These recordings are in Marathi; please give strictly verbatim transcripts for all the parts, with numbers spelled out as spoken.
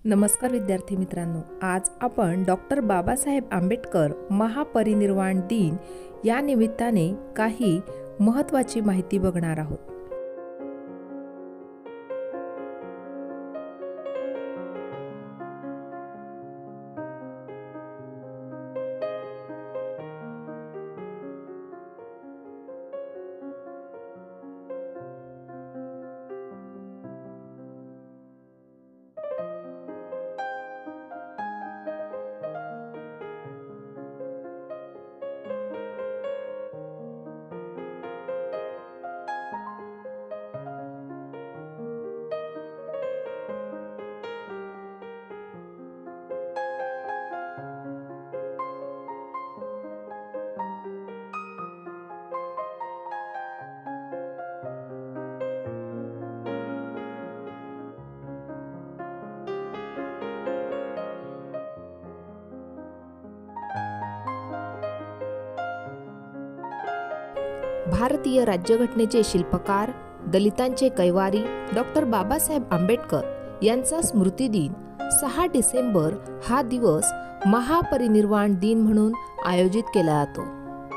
नमस्कार विद्यार्थी मित्रांनो, आज आपण डॉक्टर बाबासाहेब आंबेडकर महापरिनिर्वाण दिन या निमित्ताने काही महत्त्वाची माहिती बघणार आहोत। भारतीय राज्यघटनेचे शिल्पकार, दलितांचे कैवारी डॉक्टर बाबासाहेब आंबेडकर यांचा स्मृतिदिन सहा डिसेंबर हा दिवस महापरिनिर्वाण दिन म्हणून आयोजित केला जातो।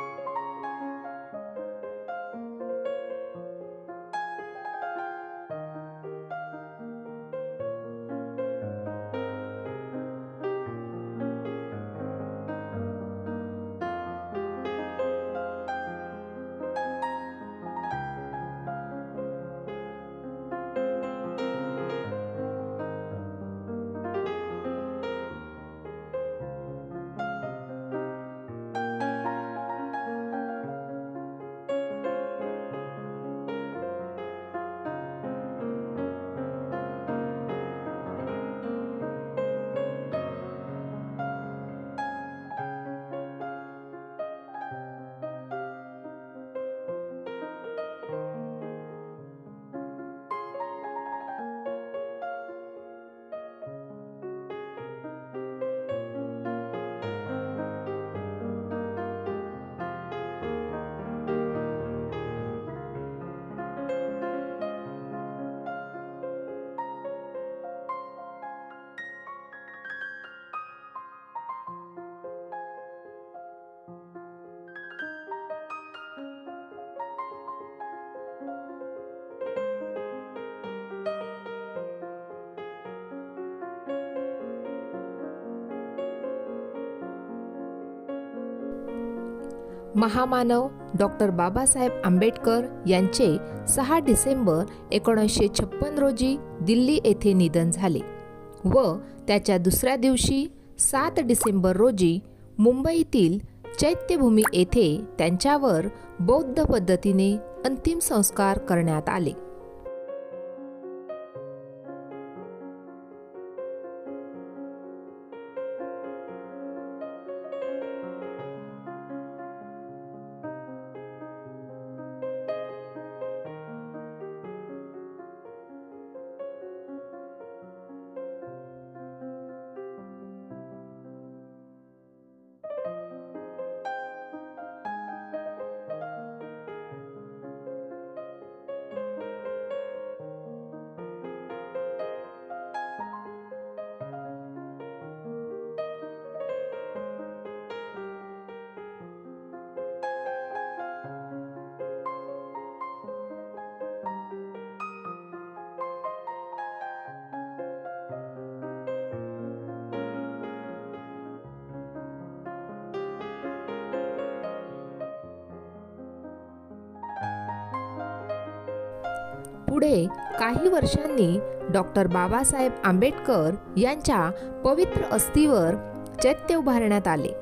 महामानव डॉक्टर बाबासाहेब आंबेडकर यांचे सहा डिसेंबर एकोणीसशे छप्पन रोजी दिल्ली येथे निधन झाले व त्याच्या दुसऱ्या दिवशी सात डिसेंबर रोजी मुंबईतील चैत्यभूमी येथे त्यांच्यावर बौद्ध पद्धतीने अंतिम संस्कार करण्यात आले। पुढे काही वर्षांनी डॉक्टर बाबासाहेब आंबेडकर यांच्या पवित्र अस्थीवर चैत्य उभारण्यात आले।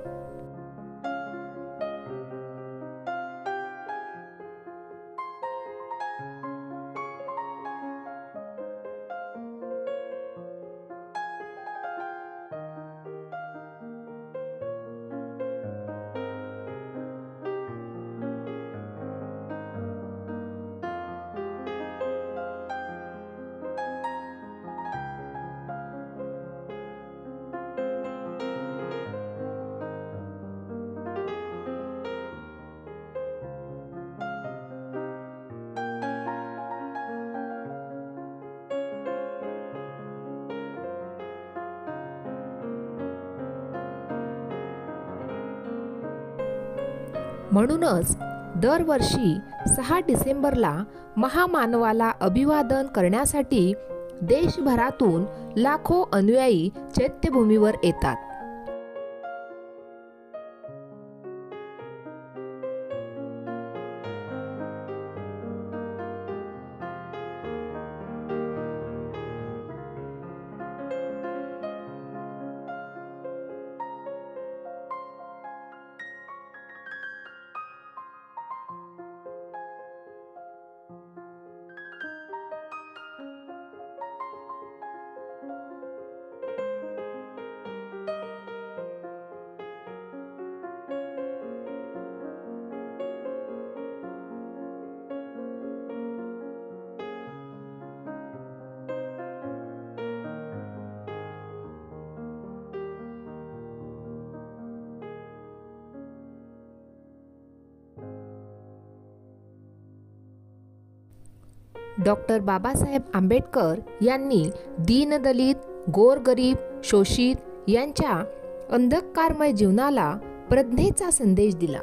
म्हणूनच दरवर्षी सहा डिसेंबरला महामानवाला अभिवादन करण्यासाठी देशभरातून लाखो अनुयायी चैत्यभूमीवर येतात. डॉक्टर बाबासाहेब आंबेडकर यांनी दीनदलित, गोरगरीब, शोषित यांच्या अंधकारमय जीवनाला प्रज्ञेचा संदेश दिला.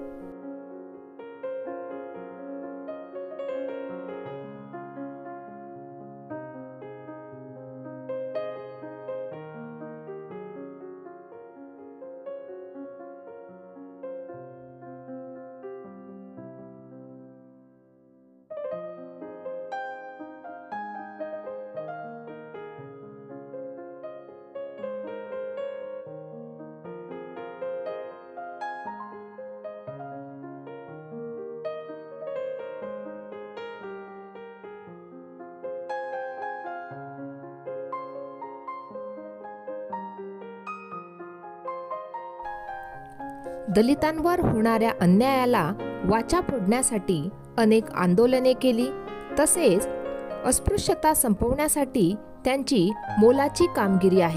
दलितांवर होणाऱ्या अन्यायाला वाचा फोडण्यासाठी अनेक आंदोलने केली. तसेच अस्पृश्यता संपवण्यासाठी त्यांची मोलाची कामगिरी आहे.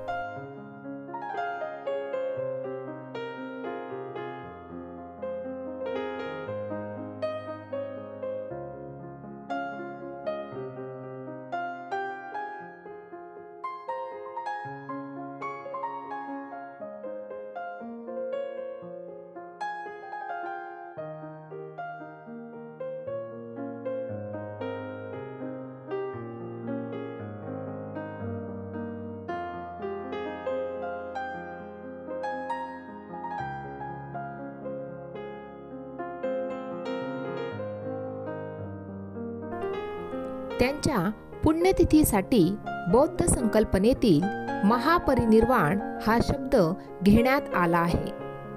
त्यांच्या पुण्यतिथीसाठी बौद्ध संकल्पनेतील महापरिनिर्वाण हा शब्द घेण्यात आला आहे.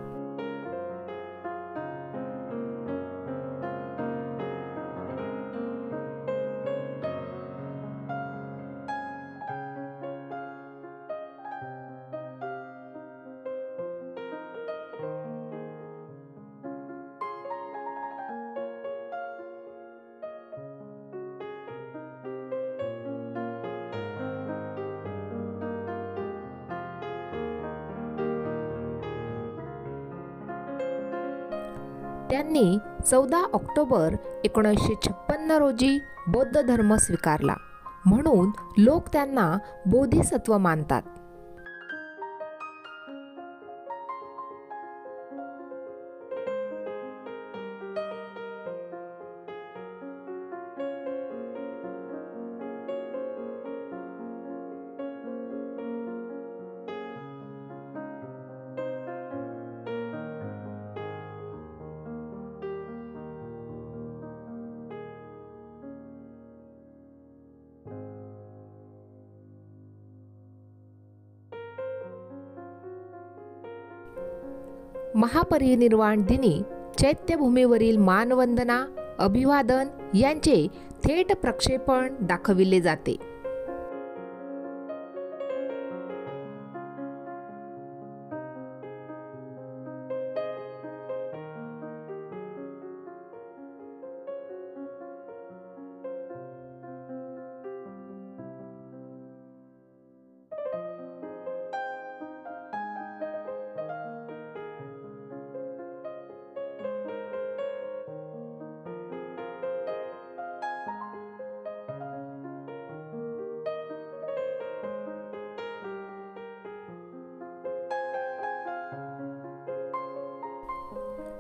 त्यांनी चौदा ऑक्टोबर एकोणीसशे छप्पन्न रोजी बौद्ध धर्म स्वीकारला, म्हणून लोक त्यांना बोधिसत्व मानतात. महापरिनिर्वाण दिनी चैत्यभूमीवरील मानवंदना, अभिवादन यांचे थेट प्रक्षेपण दाखविले जाते.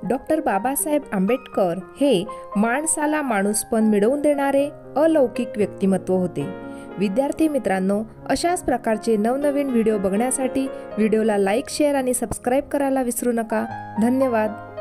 डॉक्टर बाबासाहेब आंबेडकर हे माणसाला माणूसपण मिळवून देणारे अलौकिक व्यक्तिमत्व होते. विद्यार्थी मित्रांनो, अशाच प्रकारचे नवनवीन व्हिडिओ बघण्यासाठी व्हिडिओला लाईक, शेअर आणि सबस्क्राईब करायला विसरू नका. धन्यवाद.